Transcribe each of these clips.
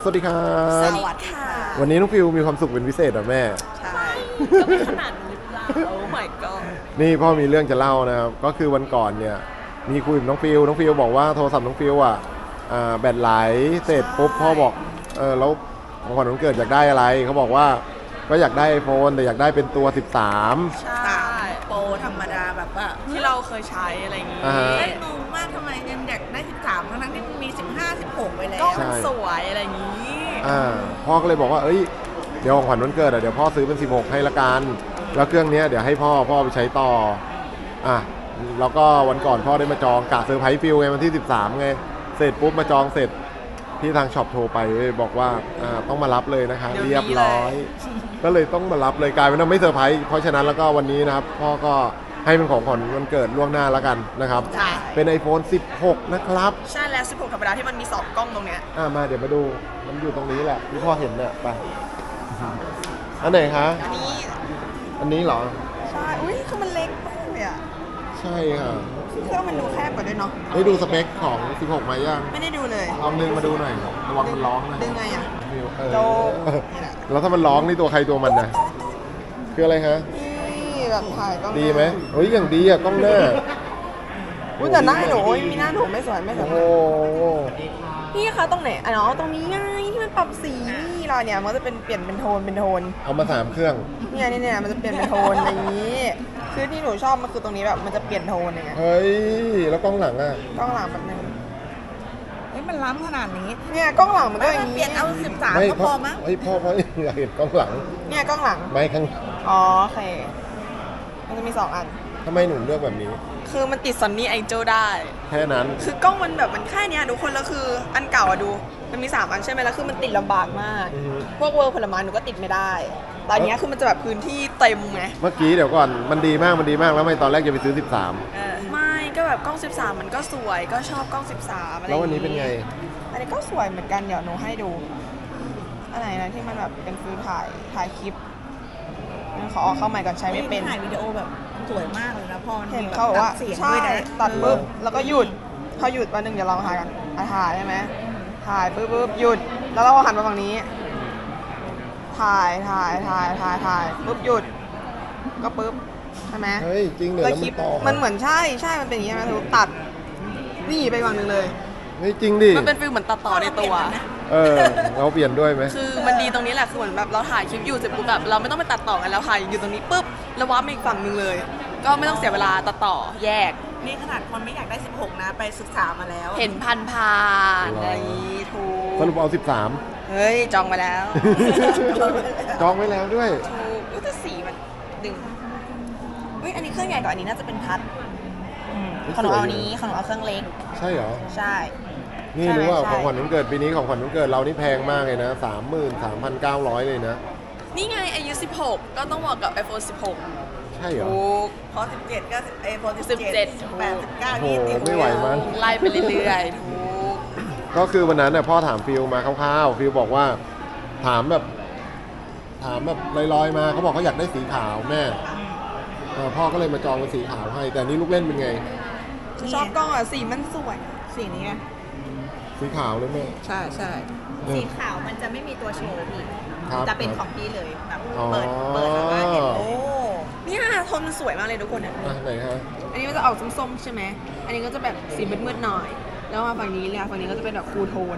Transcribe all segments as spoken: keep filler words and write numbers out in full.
สวัสดีครับสวัสดีค่ะวันนี้น้องฟิวมีความสุขเป็นพิเศษเหรอแม่ใช่ก็ไม่ขนาดนี้เปล่าโอ้ my god นี่พ่อมีเรื่องจะเล่านะครับก็คือวันก่อนเนี่ยมีคุยกับน้องฟิวน้องฟิวบอกว่าโทรศัพท์น้องฟิวอ่ะแบตไหลเสร็จปุ๊บพ่อบอกเออแล้วของขวัญวันเกิดอยากได้อะไรเขาบอกว่าก็อยากได้ไอโฟนแต่อยากได้เป็นตัวสิบสามใช่โปรธรรมดาแบบว่าที่เราเคยใช้อะไรอย่างงี้ได้งงมากทำไมยังอยากได้สิบสามทั้งที่มันมีสิบห้า สิบหกไปแล้วก็สวยอะไรอย่างงี้อ่าพ่อก็เลยบอกว่าเอ้ยเดี๋ยวของขวัญวันเกิดอ่ะเดี๋ยวพ่อซื้อเป็นสิบหกให้ละกันแล้วเครื่องนี้เดี๋ยวให้พ่อพ่อไปใช้ต่ออ่ะแล้วก็วันก่อนพ่อได้มาจองกะเซอร์ไพรส์ฟิวไงวันที่สิบสามไงเสร็จปุ๊บมาจองเสร็จที่ทางช็อปโทรไปบอกว่าอ่าต้องมารับเลยนะคะเรียบร้อยก็เลยต้องมารับเลยกลายเป็นว่าไม่เซอร์ไพรส์เพราะฉะนั้นแล้วก็วันนี้นะครับพ่อก็ให้เป็นของขวัญวันเกิดล่วงหน้าแล้วกันนะครับเป็น ไอโฟน สิบหกนะครับใช่แล้วสิบหกธรรมดาที่มันมีสองกล้องตรงเนี้ยอ่ามาเดี๋ยวมาดูมันอยู่ตรงนี้แหละที่พ่อเห็นเนี่ยไปอันไหนคะอันนี้อันนี้เหรอใช่อุ้ยคือมันเล็กมากเลยอ่ะใช่ค่ะเครื่องมันดูแคบกว่าด้วยเนาะได้ดูสเปคของสิบหกมายังไม่ได้ดูเลยลองดึงมาดูหน่อยระวังมันร้องนะดึงไงอ่ะโตแล้วถ้ามันร้องนี่ตัวใครตัวมันนะคืออะไรคะนี่แบบถ่ายกล้องดีไหมเฮ้ยอย่างดีอ่ะกล้องหน้าอุ้ยแต่หน้าหนูมีหน้าหนูไม่สวยไม่สวยโอ้พี่คะตรงไหนอ๋อตรงนี้ไงที่มันปรับสีนี่เราเนี่ยมันจะเป็นเปลี่ยนเป็นโทนเป็นโทนเอามาสามเครื่องเนี่ยนี่เนี่ยมันจะเปลี่ยนเป็นโทนอย่างนี้คือที่หนูชอบมันคือตรงนี้แบบมันจะเปลี่ยนโทนอย่างเงี้ยเฮ้ยแล้วกล้องหลังอ่ะกล้องหลังแบบนึงเฮ้ยมันล้ำขนาดนี้เนี่ยกล้องหลังมันก็อย่างนี้เปลี่ยนเอาสิบสามก็พอมั้งเฮ้ยพ่อพ่ออยากเห็นกล้องหลังเนี่ยกล้องหลังไม่ข้างอ๋อโอเคมันจะมีสองอันทำไมหนูเลือกแบบนี้คือมันติด Sony Angel ได้แค่นั้นคือกล้องมันแบบมันแค่นี้ทุกคนแล้วคืออันเก่าอะดูมันมีสามอันใช่ไหมแล้วคือมันติดลำบากมากพวกเวิร์ผลไม้หนูก็ติดไม่ได้ตอนนี้คือมันจะแบบพื้นที่เต็มไงเมื่อกี้เดี๋ยวก่อนมันดีมากมันดีมากแล้วไม่ตอนแรกจะไปซื้อสิบสามเออไม่ก็แบบกล้องสิบสามมันก็สวยก็ชอบกล้องสิบสามอะไรแล้ววันนี้เป็นไงอันนี้ก็สวยเหมือนกันเดี๋ยวหนูให้ดูอันไหนนะที่มันแบบเป็นฟิลถ่ายถ่ายคลิปขอออกเข้าใหม่ก่อนใช้ไม่เป็นถ่ายวิดีโอแบบสวยมากเลยนะพ่อเห็นเขาบอกว่าใช่ตัดปุ๊บแล้วก็หยุดพอหยุดวันหนึ่งเดี๋ยวลองถ่ายกันถ่ายใช่ไหมถ่ายปุ๊บปุ๊บหยุดแล้วเราหันมาฝั่งนี้ถ่ายถ่ายถ่ายถ่ายถ่ายปุ๊บหยุดก็ปุ๊บใช่ไหมเฮ้ยจริงเดี๋ยวแล้วมันต่อมันเหมือนใช่ใช่มันเป็นอย่างนี้นะทุกตัดนี่ไปฝั่งหนึ่งเลยเฮ้ยจริงดิมันเป็นฟิลเหมือนตัดต่อในตัวเออเราเปลี่ยนด้วยไหมคือมันดีตรงนี้แหละคือเหมือนแบบเราถ่ายคลิปอยู่เสร็จปุ๊บแบบเราไม่ต้องไปตัดต่อกันแล้วถ่ายอยู่ตรงนี้ปุ๊บแล้ววาร์ปอีกฝั่งหนึ่งเลยก็ไม่ต้องเสียเวลาตัดต่อแยกนี่ขนาดคนไม่อยากได้สิบหกนะไปศึกษามาแล้วเห็นพันผ่านอะไรถูกสรุปเอาสิบสามเฮ้ยจองมาแล้วจองไว้แล้วด้วยถูกแต่สีมันดึงเฮ้ยอันนี้เครื่องใหญ่กว่าอันนี้น่าจะเป็นพัดขนมเอานี้ขนมเอาเครื่องเล็กใช่เหรอใช่นี่รู้ว่าของขวัญวันเกิดปีนี้ของขวัญวันเกิดเรานี่แพงมากเลยนะ สามหมื่นสามพันเก้าร้อย เลยนะนี่ไงอายุสิบหกก็ต้องเหมาะกับ ไอโฟน สิบหกใช่เหรอถูกพอสิบเจ็ดก็ ไอโฟน สิบเจ็ด สิบแปด สิบเก้า ยี่สิบไม่ไหวมั้งไล่ไปเรื่อยๆถูกก็คือวันนั้นเนี่ยพ่อถามฟิลมาคร่าวๆฟิลบอกว่าถามแบบถามแบบลอยๆมาเขาบอกเขาอยากได้สีขาวแม่พ่อก็เลยมาจองเป็นสีขาวให้แต่นี่ลูกเล่นเป็นไงชอบกล้องอ่ะสีมันสวยสีนี้สีขาวเลยแม่ใช่ใช่สีขาวมันจะไม่มีตัวโชว์พี่จะเป็นของพี่เลยแบบเปิดเปิดแล้วก็เห็นโอ้เนี่ยโทนมันสวยมากเลยทุกคนอ่ะไหนฮะอันนี้มันจะออกส้มๆใช่ไหมอันนี้ก็จะแบบสีมืดๆหน่อยแล้วมาฝั่งนี้เลยฝั่งนี้ก็จะเป็นแบบคูลโทน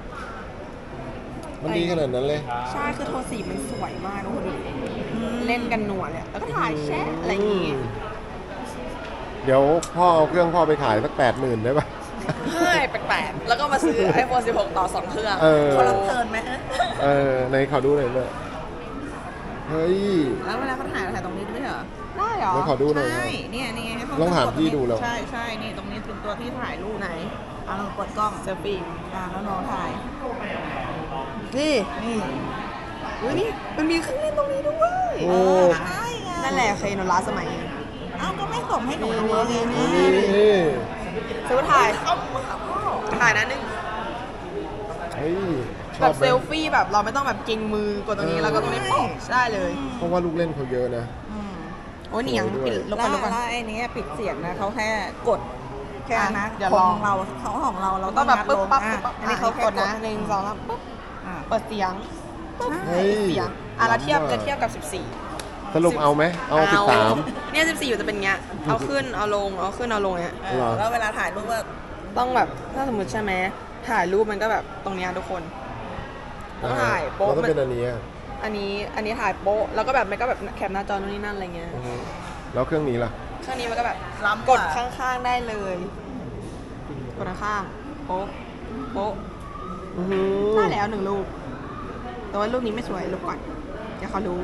มันดีขนาดนั้นเลยใช่คือโทนสีมันสวยมากทุกคนดูเล่นกันหนวดเลยแล้วก็ถ่ายแชะอะไรอย่างงี้เดี๋ยวพ่อเอาเครื่องพ่อไปขายสักแปดหมื่นได้ปะเฮ้ยแปลกๆแล้วก็มาซื้อ ไอโฟน สิบหก ต่อสองเครื่องคนละเทิร์นไหมเออในขอดูหน่อยเลยเฮ้ยแล้วเวลาเขาถ่ายถ่ายตรงนี้ด้วยเหรอได้เหรอขอดูหน่อยใช่เนี่ยนี่ไงลองถามพี่ดูแล้วใช่ใช่นี่ตรงนี้เป็นตัวที่ถ่ายรูปไหนเอาเรากดกล้องเซลฟี่อ่าแล้วน้องถ่ายนี่นี่อุ้ยนี่มันมีเครื่องเล่นตรงนี้ด้วยโอ้นั่นแหละเคยนล้าสมัยเอ้าก็ไม่ส่งให้หนูดูนี่นี่ซื้อถ่ายถ่ายนะนึงเฮ้ยแบบเซลฟี่แบบเราไม่ต้องแบบเกรงมือกดตรงนี้แล้วก็ตรงนี้ป๊อกได้เลยเพราะว่าลูกเล่นเขาเยอะนะโอ้ยนี่ยังปิดลบกันลบกันแล้วไอ้นี้ปิดเสียงนะเขาแค่กดแค่นะของเราเขาของเราเราต้องแบบปึ๊บปั๊บอันนี้เขากดนะหนึ่งสองแล้วปึ๊บเปิดเสียงเฮ้ยเสียงอ่ะเราเทียบจะเทียบกับสิบสี่สรุปเอาไหมเอาสิบสามเนี่ยสิบสี่อยู่จะเป็นเงี้ยเอาขึ้นเอาลงเอาขึ้นเอาลงเนี้ยแล้วเวลาถ่ายรูปก็ต้องแบบถ้าสมมติใช่ไหมถ่ายรูปมันก็แบบตรงเนี้ยทุกคนต้องถ่ายโป๊ะมันเป็นอันนี้อันนี้อันนี้ถ่ายโป๊ะแล้วก็แบบมันก็แบบแคปหน้าจอนู่นนี่นั่นอะไรเงี้ยแล้วเครื่องนี้ล่ะเครื่องนี้มันก็แบบกดข้างๆได้เลยกดข้างๆโป๊ะโป๊ะได้แล้วหนึ่งรูปแต่ว่ารูปนี้ไม่สวยลบก่อนเดี๋ยวเขารู้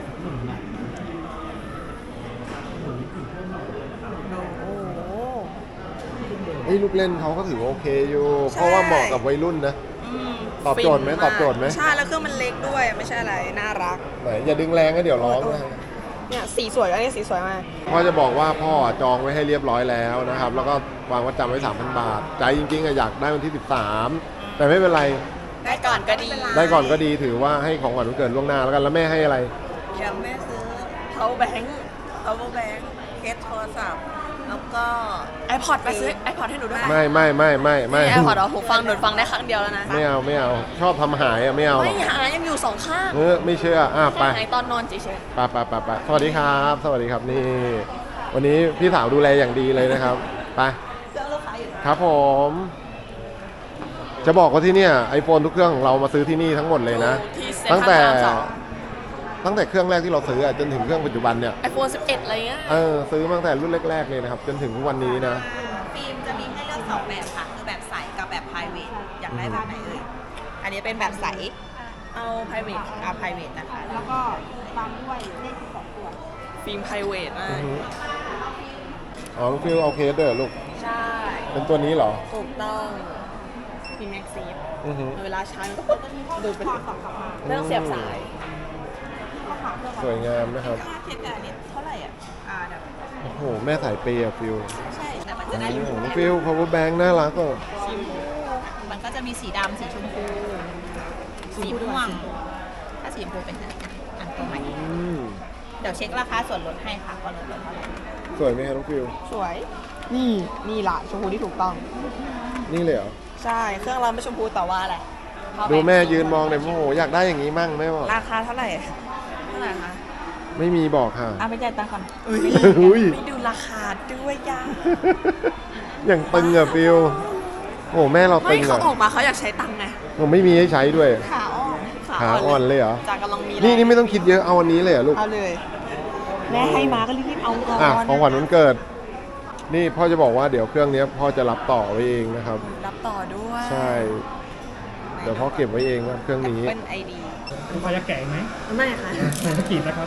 ไอ้ลูกเล่นเขาก็ถือว่าโอเคอยู่เพราะว่าเหมาะกับวัยรุ่นนะตอบโจทย์ไหมตอบโจทย์ไหมใช่แล้วเครื่องมันเล็กด้วยไม่ใช่อะไรน่ารักไหนอย่าดึงแรงนะเดี๋ยวร้องนะเนี่ยสีสวยอันนี้สีสวยมากพ่อจะบอกว่าพ่อจองไว้ให้เรียบร้อยแล้วนะครับแล้วก็วางวัดจำไว้ สามพัน บาทใจจริงๆอยากได้วันที่สิบสามแต่ไม่เป็นไรได้ก่อนก็ดีได้ก่อนก็ดีถือว่าให้ของขวัญวันเกิดล่วงหน้าแล้วกันแล้วแม่ให้อะไรเดี๋ยวแม่ซื้อ power bank power bank เคสโทรศัพท์แล้วก็ iPod ไปซื้อ iPod ให้หนูด้วยไม่ไม่ไม่ไม่ไม่ iPod เอาหูฟังหนูฟังได้ครั้งเดียวแล้วนะไม่เอาไม่เอาชอบทำหายอ่ะไม่เอาไม่หายยังอยู่สองข้างเออไม่เชื่ออ่ะไปหายตอนนอนเฉยๆไปไปไปไปสวัสดีครับสวัสดีครับนี่วันนี้พี่สาวดูแลอย่างดีเลยนะครับไปครับผมจะบอกว่าที่เนี่ยไอโฟนทุกเครื่องของเรามาซื้อที่นี่ทั้งหมดเลยนะตั้งแต่ตั้งแต่เครื่องแรกที่เราซื้อจนถึงเครื่องปัจจุบันเนี่ยไอโฟนสิบเอ็ดอะไรเงี้ยเออซื้อมาตั้งแต่รุ่นแรกๆเลยนะครับจนถึงวันนี้นะฟิล์มจะมีให้เลือกสองแบบค่ะคือแบบใสกับแบบ private อยากได้แบบไหนเอ่ยอันนี้เป็นแบบใสเอา private เอา private นะคะแล้วก็ตามด้วยเลขสองตัวฟิล์ม private นะอ๋อลูกฟิลเอาเคสเด้อลูกใช่เป็นตัวนี้เหรอถูกต้องฟิล์มแม็กซีฟเวลาชาร์จก็ดูดไปไม่ต้องเสียบสายสวยงามนะครับค่าเคสกับอันนี้เท่าไหร่อ่ะอ่าเดี๋ยวโอ้โหแม่สายเปย์อะฟิลใช่แต่มันจะได้อยู่ฟิล power bank น่ารักก็มันก็จะมีสีดำสีชมพูสีม่วงถ้าสีชมพูเป็นอันตัวใหม่เดี๋ยวเช็คราคาส่วนลดให้ค่ะว่าลดเท่าไหร่สวยไหมครับน้องฟิลสวยนี่นี่ล่ะชมพูที่ถูกต้องนี่เลยเหรอใช่เครื่องเราไม่ชมพูแต่ว่าแหละดูแม่ยืนมองเลยโอ้โหอยากได้อย่างนี้มั่งแม่บอกราคาเท่าไหร่เท่าไหร่คะไม่มีบอกค่ะอ่ะไปจ่ายตังค์ก่อนไม่ดูราคาด้วยย่าอย่างตึงอะฟิลโอ้แม่เราตึงอะเขาออกมาเขาอยากใช้ตังค์ไงผมไม่มีให้ใช้ด้วยขาอ่อนขาอ่อนเลยเหรอจากกำลังมีนี่นี่ไม่ต้องคิดเยอะเอาวันนี้เลยเหรอลูกเอาเลยแม่ให้มาก็รีบเอาก่อนอ่ะของขวัญวันเกิดนี่พ่อจะบอกว่าเดี๋ยวเครื่องนี้พ่อจะรับต่อไว้เองนะครับรับต่อด้วยใช่เดี๋ยวพ่อเก็บไว้เองครับเครื่องนี้เป็นไอดีคุณพอจะแกะไหมไม่ค่ะจะขีดนะครับ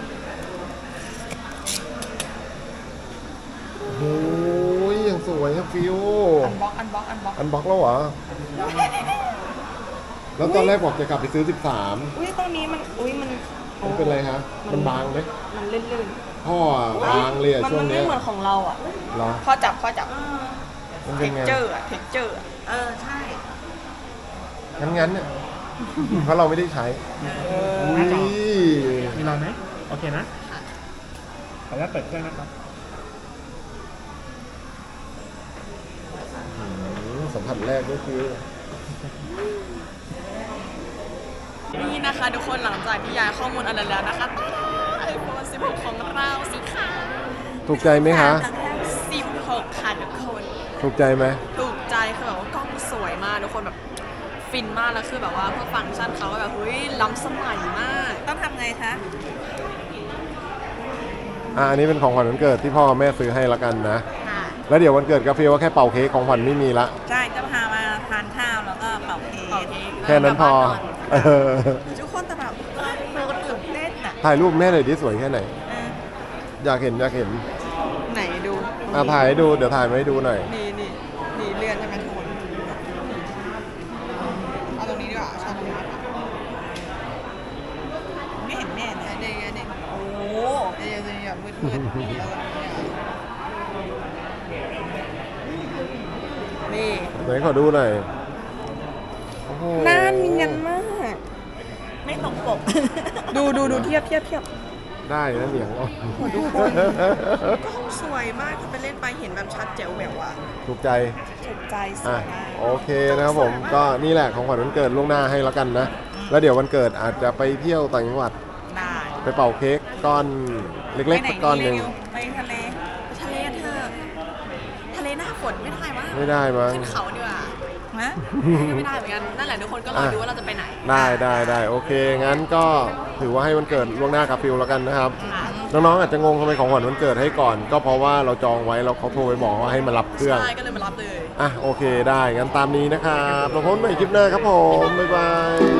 โอ้ยอย่างสวยครับฟิวอันบ็อกอันบ็อกอันบ็อกอันบ็อกแล้วเหรอแล้วตอนแรกบอกจะกลับไปซื้อสิบสามอุ้ยตอนนี้มันอุ้ยมันมันเป็นไรครับมันบางไหมมันลื่นๆพ่อบางเลยอะช่วงนี้มันไม่เหมือนของเราอ่ะเหรอพ่อจับพ่อจับเท็กเจอร์อะเท็กเจอร์เออใช่งั้นงั้นเนี่ยเพราะเราไม่ได้ใช้มีรอยไหมโอเคนะขออนุญาตเปิดเครื่องนะครับสัมผัสแรกก็คือนี่นะคะทุกคนหลังจากที่ย้ายข้อมูลอะไรแล้วนะคะไอโฟนสิบหกของเราสีขาวถูกใจไหมคะสิบหกค่ะทุกคนถูกใจไหมถูกใจคือแบบว่ากล้องสวยมากทุกคนแบบฟินมากแล้วคือแบบว่าเพื่อฟังก์ชันเขาแบบเฮ้ยล้ำสมัยมากต้องทำไงคะอ่ะอันนี้เป็นของขวัญวันเกิดที่พ่อกับแม่ซื้อให้ละกันนะแล้วเดี๋ยววันเกิดกาแฟว่าแค่เป่าเค้กของขวัญไม่มีละใช่จะพามาทานข้าวแล้วก็เป่าเค้กแค่นั้นพอทุกคนแต่แบบเราก็ตื่นเต้นอ่ะถ่ายรูปแม่เลยดิสวยแค่ไหนอยากเห็นอยากเห็นไหนดูอ่ะถ่ายให้ดูเดี๋ยวถ่ายมาให้ดูหน่อยนี่นี่นี่เลื่อนใช่ไหมทุกคนเอาตรงนี้ดีกว่าชอบตรงนี้ไม่เห็นแม่เลยเด็กเด็กโอ้เด็กเด็กแบบมืดมืดนี่ไหนขอดูหน่อยหน้าเนียนมากไม่ตรงปกดูดูดูเทียบเทียบเทียบได้นะเหนียงอ่ะทุกคนกล้องสวยมากถ้าไปเล่นไปเห็นแบบชัดแจ๋วแหววอ่ะถูกใจถูกใจสวยมากโอเคนะครับผมก็นี่แหละของขวัญวันเกิดล่วงหน้าให้แล้วกันนะแล้วเดี๋ยววันเกิดอาจจะไปเที่ยวต่างจังหวัดได้ไปเป่าเค้กก้อนเล็กๆสักก้อนหนึ่งไปทะเลไปทะเลเถอะทะเลหน้าฝนไม่ได้มั้งไม่ได้มั้งขึ้นเขาดีกว่าฮะไม่ได้เหมือนกัน นั่นแหละทุกคนก็รอดูว่าเราจะไปไหนได้ได้ได้โอเค งั้นก็ถือว่าให้วันเกิดล่วงหน้ากับฟิลแล้วกันนะครับ น้องๆอาจจะงงทำไมของขวัญวันเกิดให้ก่อน ก็เพราะว่าเราจองไว้แล้วเขาโทรไปบอกว่าให้มารับเครื่องใช่ ก็เลยมารับเลยอ่ะโอเคได้ งั้นตามนี้นะครับเราพบกันใหม่คลิปหน้าครับผม บ๊ายบาย